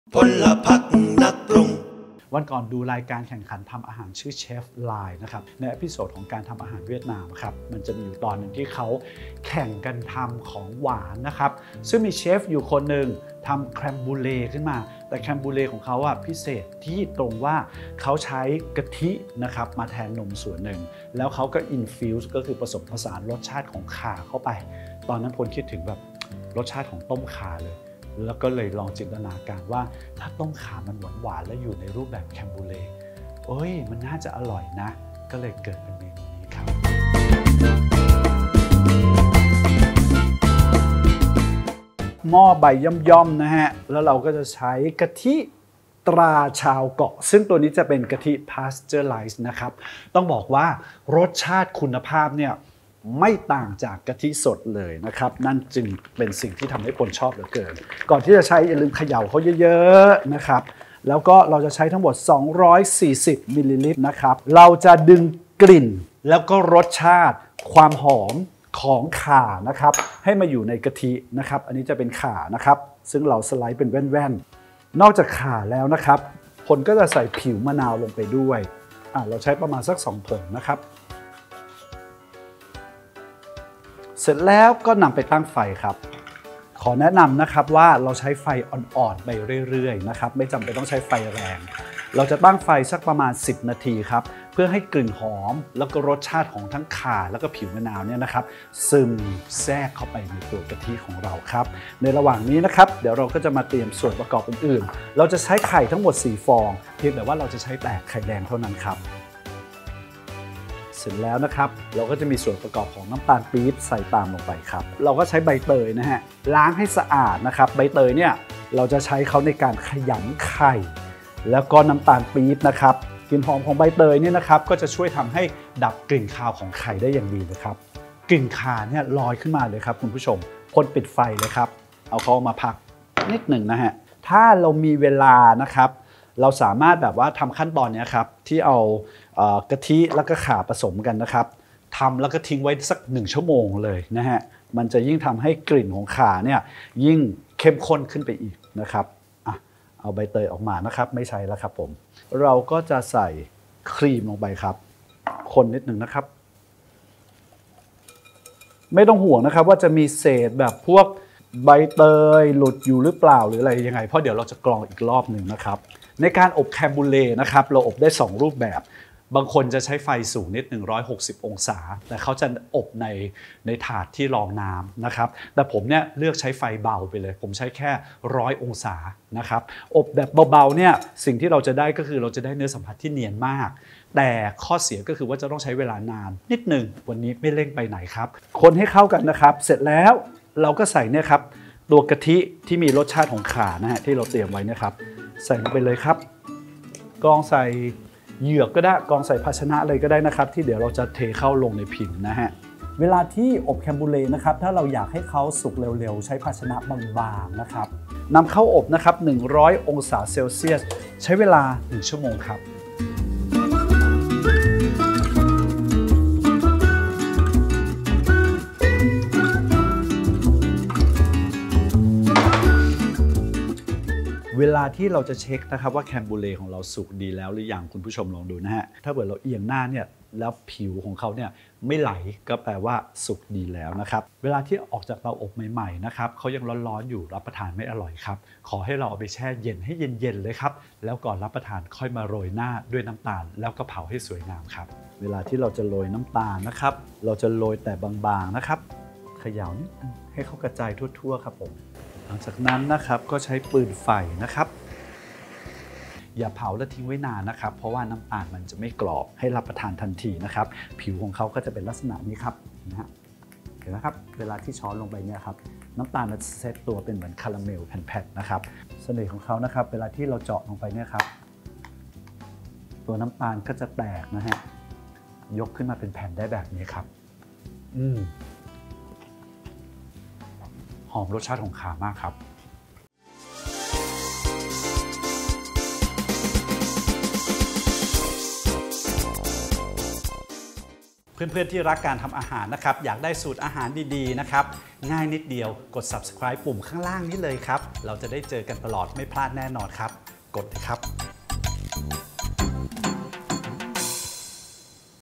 พลพรรคนักปรุงวันก่อนดูรายการแข่งขันทำอาหารชื่อเชฟไลน์นะครับในเอพิโซดของการทำอาหารเวียดนามครับมันจะมีอยู่ตอนหนึ่งที่เขาแข่งกันทำของหวานนะครับซึ่งมีเชฟอยู่คนหนึ่งทำแครมบูเล่ขึ้นมาแต่แครมบูเล่ของเขาอะพิเศษที่ตรงว่าเขาใช้กะทินะครับมาแทนนมส่วนหนึ่งแล้วเขาก็อินฟิวส์ก็คือผสมผสานรสชาติของข่าเข้าไปตอนนั้นคนคิดถึงแบบรสชาติของต้มข่าเลยแล้วก็เลยลองจินตนาการว่าถ้าต้มข่ามันหวานๆและอยู่ในรูปแบบแคมบูเล่มันน่าจะอร่อยนะก็เลยเกิดเป็นเมนูนี้ครับหม้อใบย่อมๆนะฮะแล้วเราก็จะใช้กะทิตราชาวเกาะซึ่งตัวนี้จะเป็นกะทิ Pasteurized นะครับต้องบอกว่ารสชาติคุณภาพเนี่ยไม่ต่างจากกะทิสดเลยนะครับนั่นจึงเป็นสิ่งที่ทำให้คนชอบเหลือเกินก่อนที่จะใช้อย่าลืมเขย่าเขาเยอะๆนะครับแล้วก็เราจะใช้ทั้งหมด240มิลลิลิตรนะครับเราจะดึงกลิ่นแล้วก็รสชาติความหอมของข่านะครับให้มาอยู่ในกะทินะครับอันนี้จะเป็นข่านะครับซึ่งเราสไลด์เป็นแว่นๆนอกจากข่าแล้วนะครับคนก็จะใส่ผิวมะนาวลงไปด้วยเราใช้ประมาณสัก2 ผงนะครับเสร็จแล้วก็นำไปตั้งไฟครับขอแนะนำนะครับว่าเราใช้ไฟอ่อนๆไปเรื่อยๆนะครับไม่จำเป็นต้องใช้ไฟแรงเราจะตั้งไฟสักประมาณ10 นาทีครับเพื่อให้กลิ่นหอมแล้วก็รสชาติของทั้งข่าแล้วก็ผิวมะนาวเนี่ยนะครับซึมแทรกเข้าไปในตัวกะทิของเราครับในระหว่างนี้นะครับเดี๋ยวเราก็จะมาเตรียมส่วนประกอบอื่นๆเราจะใช้ไข่ทั้งหมด4 ฟองเพียงแต่ว่าเราจะใช้แต่ไข่แดงเท่านั้นครับเสร็จแล้วนะครับเราก็จะมีส่วนประกอบของน้ำตาลปี๊บใส่ตามลงไปครับเราก็ใช้ใบเตยนะฮะล้างให้สะอาดนะครับใบเตยเนี่ยเราจะใช้เขาในการขยำไข่แล้วก็น้ำตาลปี๊บนะครับกลิ่นหอมของใบเตยเนี่ยนะครับก็จะช่วยทำให้ดับกลิ่นคาวของไข่ได้อย่างดีเลยครับกลิ่นข่าเนี่ยลอยขึ้นมาเลยครับคุณผู้ชมคนปิดไฟเลยครับเอาเขามาพักนิดหนึ่งนะฮะถ้าเรามีเวลานะครับเราสามารถแบบว่าทำขั้นตอนนี้ครับที่เอากะทิแล้วก็ข่าผสมกันนะครับทำแล้วก็ทิ้งไว้สัก1 ชั่วโมงเลยนะฮะมันจะยิ่งทำให้กลิ่นของข่าเนี่ยยิ่งเข้มข้นขึ้นไปอีกนะครับเอาใบเตยออกมานะครับไม่ใช้แล้วครับผมเราก็จะใส่ครีมลงไปครับคนนิดหนึ่งนะครับไม่ต้องห่วงนะครับว่าจะมีเศษแบบพวกใบเตยหลุดอยู่หรือเปล่าหรืออะไรยังไงเพราะเดี๋ยวเราจะกรองอีกรอบหนึ่งนะครับในการอบแคมบูเล่นะครับเราอบได้2 รูปแบบบางคนจะใช้ไฟสูงนิด160 องศาแต่เขาจะอบในถาดที่รองน้ำนะครับแต่ผมเนี่ยเลือกใช้ไฟเบาไปเลยผมใช้แค่100 องศานะครับอบแบบเบาๆเนี่ยสิ่งที่เราจะได้ก็คือเราจะได้เนื้อสัมผัสที่เนียนมากแต่ข้อเสียก็คือว่าจะต้องใช้เวลานานนิดหนึ่งวันนี้ไม่เร่งไปไหนครับคนให้เข้ากันนะครับเสร็จแล้วเราก็ใส่เนี่ยครับตัวกะทิที่มีรสชาติของข่านะฮะที่เราเตรียมไว้นะครับใส่ลงไปเลยครับกรองใส่เหยือกก็ได้กรองใส่ภาชนะเลยก็ได้นะครับที่เดี๋ยวเราจะเทเข้าลงในพิมพ์นะฮะเวลาที่อบแคมบูเล่นะครับถ้าเราอยากให้เขาสุกเร็วๆใช้ภาชนะบางๆนะครับนำเข้าอบนะครับ100 องศาเซลเซียสใช้เวลา1 ชั่วโมงครับเวลาที่เราจะเช็คนะครับว่าแคมบูเล่ของเราสุกดีแล้วหรือยังคุณผู้ชมลองดูนะฮะถ้าเกิดเราเอียงหน้าเนี่ยแล้วผิวของเขาเนี่ยไม่ไหลก็แปลว่าสุกดีแล้วนะครับเวลาที่ออกจากเตาอบใหม่ๆนะครับเขายังร้อนๆอยู่รับประทานไม่อร่อยครับขอให้เราเอาไปแช่เย็นให้เย็นๆเลยครับแล้วก่อนรับประทานค่อยมาโรยหน้าด้วยน้ำตาลแล้วก็เผาให้สวยงามครับเวลาที่เราจะโรยน้ำตาลนะครับเราจะโรยแต่บางๆนะครับเขย่านิดนึงให้เขากระจายทั่วๆครับผมหลังจากนั้นนะครับก็ใช้ปืนไฟนะครับอย่าเผาแล้วทิ้งไว้นานนะครับเพราะว่าน้ำตาลมันจะไม่กรอบให้รับประทานทันทีนะครับผิวของเขาก็จะเป็นลักษณะนี้ครับนะฮะเห็นไหมครับเวลาที่ช้อนลงไปเนี่ยครับน้ำตาลมันเซตตัวเป็นเหมือนคาราเมลแผ่นๆนะครับเสน่ห์ของเขานะครับเวลาที่เราเจาะลงไปเนี่ยครับตัวน้ำตาลก็จะแตกนะฮะยกขึ้นมาเป็นแผ่นได้แบบนี้ครับหอมรสชาติของข่ามากครับเพื่อนๆที่รักการทำอาหารนะครับอยากได้สูตรอาหารดีๆนะครับง่ายนิดเดียวกด subscribe ปุ่มข้างล่างนี้เลยครับเราจะได้เจอกันตลอดไม่พลาดแน่นอนครับกดเลยครับ